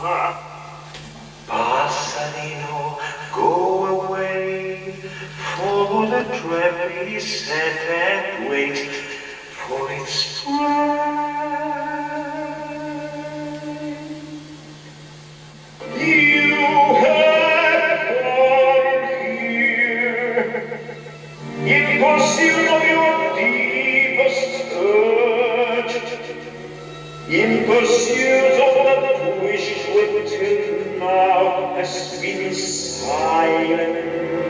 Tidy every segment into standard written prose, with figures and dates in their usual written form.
Passerino, go away, for the trap is set and wait for its prey. You have gone here in pursuit of your deepest urge, in pursuit of that wish which till now has been silent.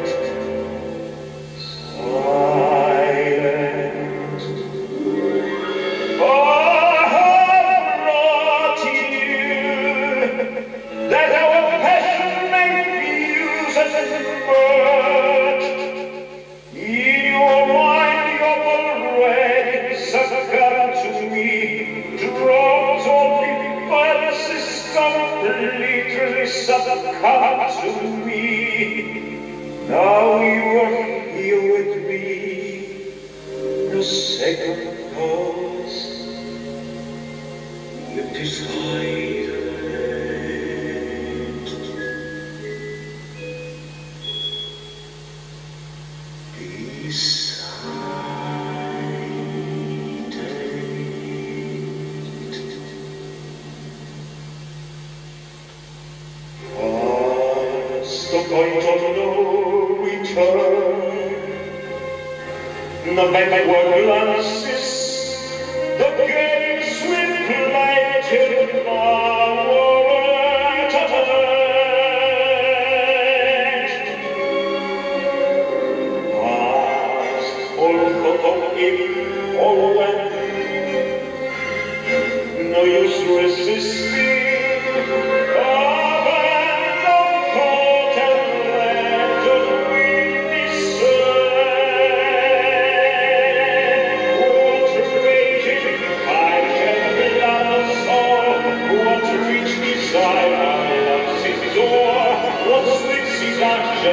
I have brought you that our passion may fuse and merge. In your mind you're already succumbed to me, dropped all defenses, completely succumbed to me. Now you are here with me, no second pause, with desire. The point of no return, the backward glances, the games we played till now were past, all thought of if or when, no use resisting.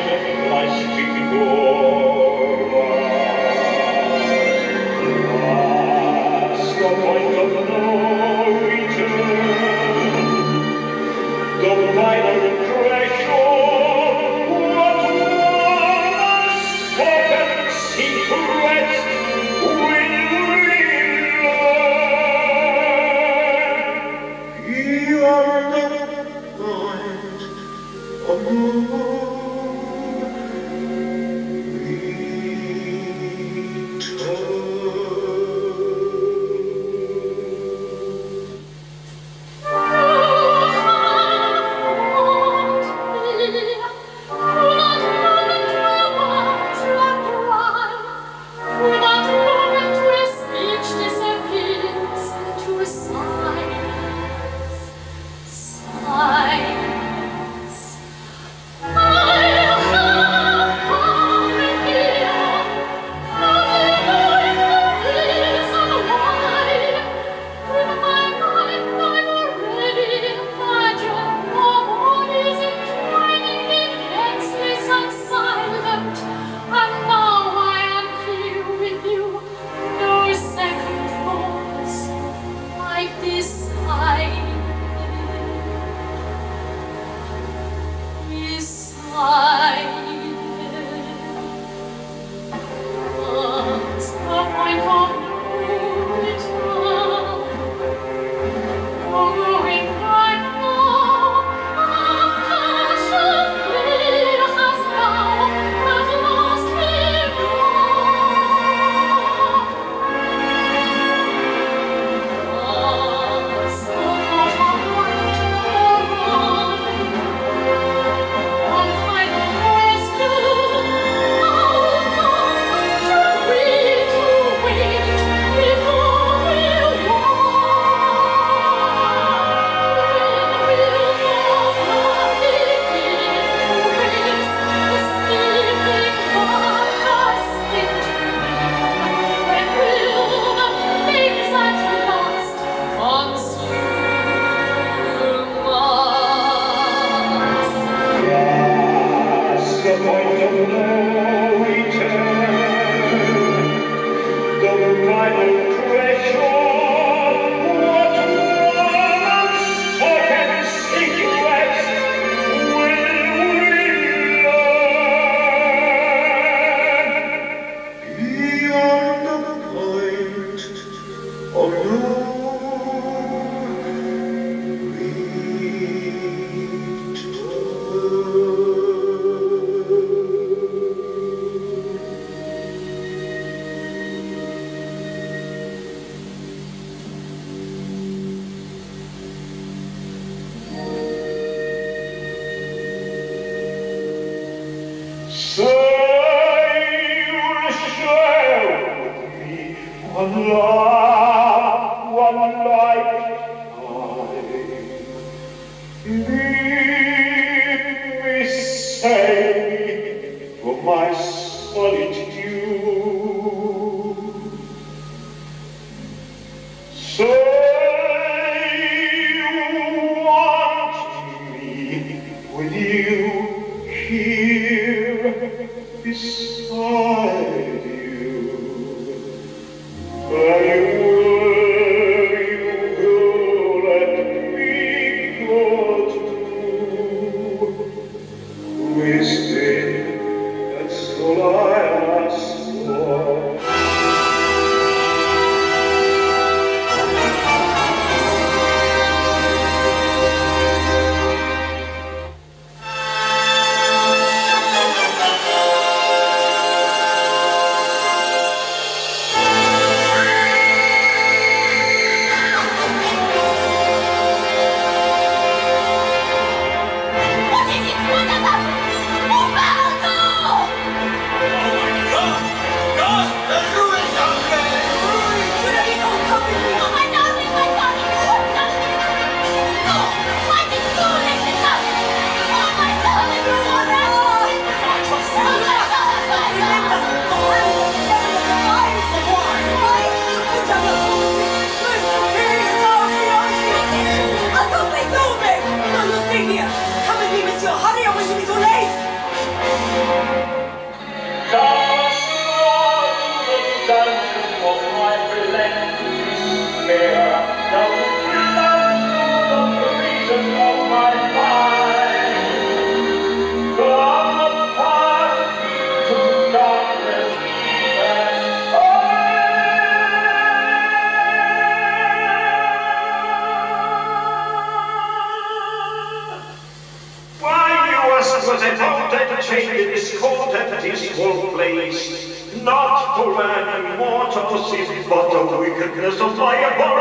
Lies before us. Not for man and mortals, but the wickedness of my abhorrence.